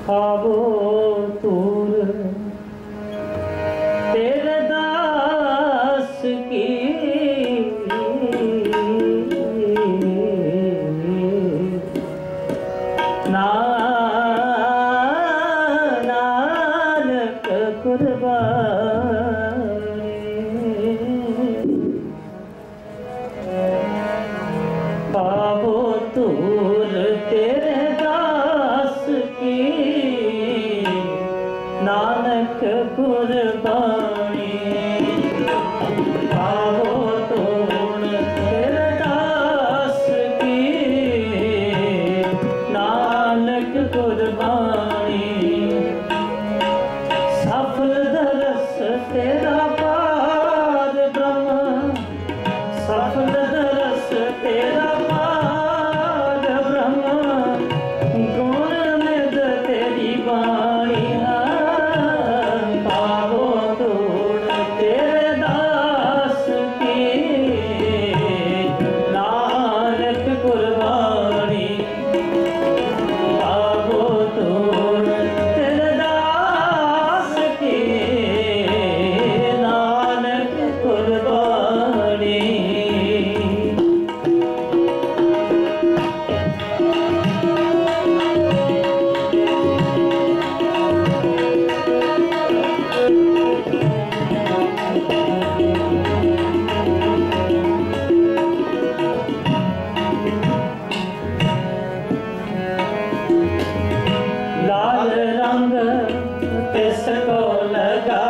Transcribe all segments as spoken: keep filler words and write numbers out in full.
आवो तूर तेरे दास की ना नानक कुर्बानी आवो तूर तेरे दास की नानक कुर्बानी आवो तूर तेरे दास की नानक कुर्बानी सफल दरस तेरा पार ब्रह्म सफल दरस तेरा पार ब्रह्म गुण निध तेरी बाणी पावो तूड़ तेरे दास की नानक कुर्बानी पावो तूड़ तेरे दास की नानक कुर्बानी लाल रंग किसको लगा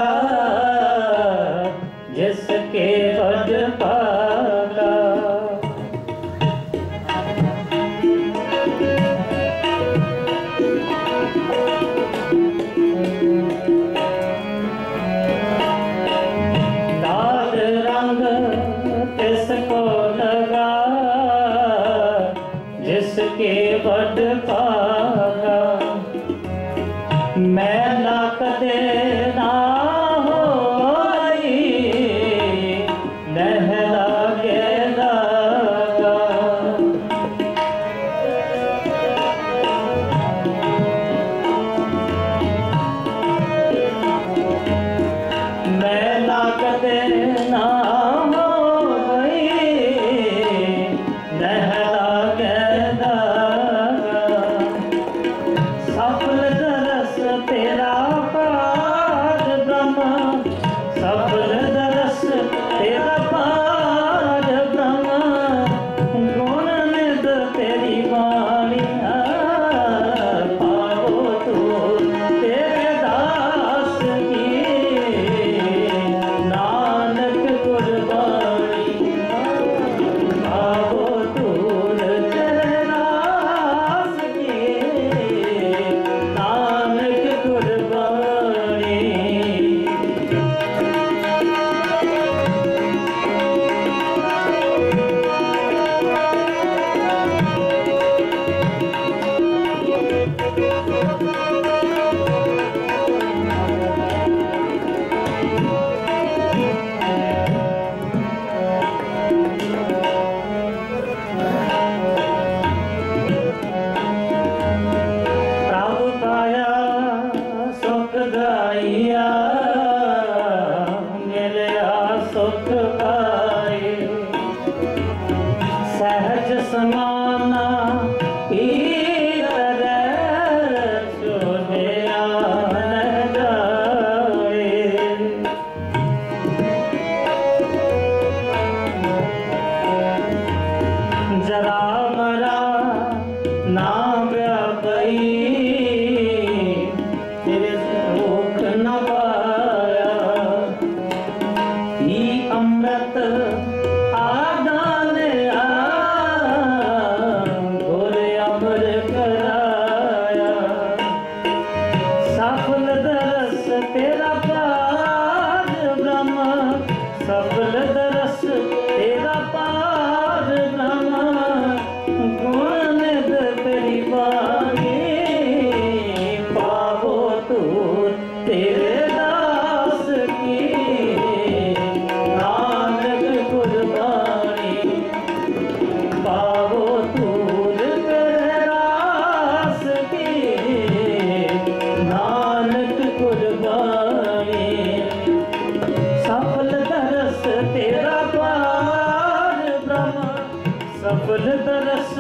जिसके बज पागा लाल रंग किसको लगा जिसके बज पागा मैं ना कदे ना होई नहला के दागा मैं ना कदे ना होई नहला के दागा सफल दरस तेरा पार ब्रह्म सफल दरस तेरा पार ब्रह्म गुण निध तेरी वाणी पावो तू तेरे दास की नानक कुर्बानी पावो तू तेरे दास की नानक कुर्बानी प्रभु पाया सुख दाइया मिलया सुख पाए सहज समाना की तरह जो